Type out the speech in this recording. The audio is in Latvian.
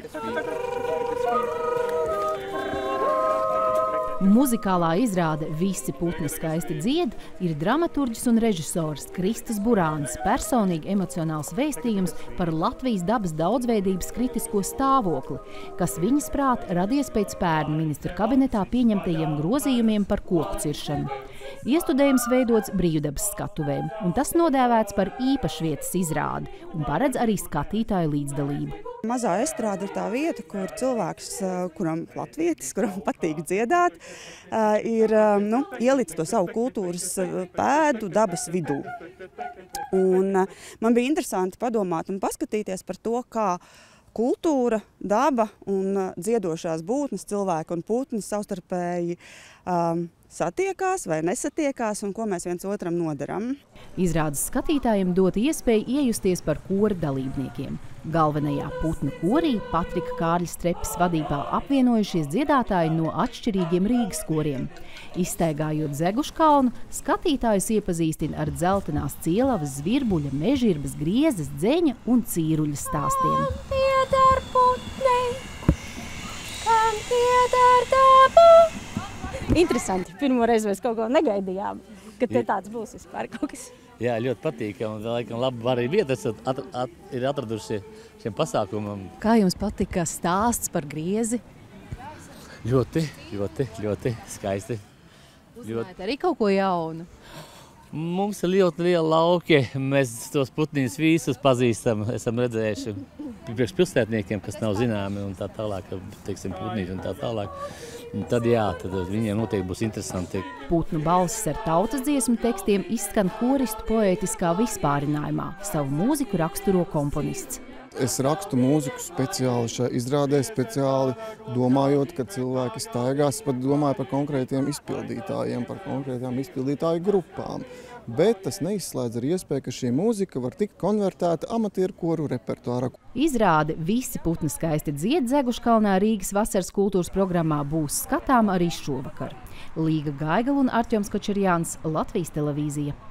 Muzikālā izrāde Visi putni skaisti dzied ir dramaturģis un režisors Kristis Burāns personīgi emocionāls vēstījums par Latvijas dabas daudzveidības kritisko stāvokli, kas viņas prāt radies pēc pērn ministru kabinetā pieņemtajiem grozījumiem par koku ciršanu. Iestudējums veidots brīvdabas skatuvēm, un tas nodēvēts par īpašvietas izrādi un paredz arī skatītāju līdzdalību. Mazā estrāde ir tā vieta, kur cilvēks, kuram latvietis, kuram patīk dziedāt, ir ielicis to savu kultūras pēdu dabas vidū. Un man bija interesanti padomāt un paskatīties par to, kā kultūra, daba un dziedošās būtnes, cilvēki un putni savstarpēji satiekās vai nesatiekās un ko mēs viens otram nodaram. Izrādes skatītājiem dot iespēju iejusties par kora dalībniekiem. Galvenajā putnu korī Patrika Kārļa Strepes vadībā apvienojušies dziedātāji no atšķirīgiem Rīgas koriem. Izstaigājot Zeguškalnu, skatītājus iepazīstina ar Dzeltenās Cielavas, Zvirbuļa, Mežirbas, Griezes, Dzeņa un Cīruļa stāstiem. Piedar putnei, kam piedar daba. Interesanti. Pirmo reizi mēs kaut ko negaidījām, ka te tāds būs vispār kaut kas. Jā, ļoti patīkami. Laikam labi arī vietas ir atraduši šiem pasākumam. Kā jums patika stāsts par Griezi? Ļoti skaisti. Uzzinājāt arī kaut ko jaunu? Mums ir ļoti liela lauki. Mēs tos putnīņus visus pazīstam. Esam redzējuši priekš pilsētniekiem, kas nav zināmi un tā tālāk, teiksim, putnīši un tā tālāk. Un tad viņiem noteikti būs interesanti. Putnu balsis ar tautas dziesmu tekstiem izskan koristu poētiskā vispārinājumā. Savu mūziku raksturo komponists. Es rakstu mūziku speciāli šai izrādē, speciāli domājot, ka cilvēki staigās, pat domāju par konkrētiem izpildītājiem, par konkrētām izpildītāju grupām. Bet tas neizslēdz arī iespēju, ka šī mūzika var tikt konvertēta amatieru koru repertuārā. Izrāde Visi putni skaisti dzied Zeguškalnā Rīgas vasaras kultūras programmā būs skatām arī šovakar. Līga Gaigala un Artjoms Kočerjāns, Latvijas televīzija.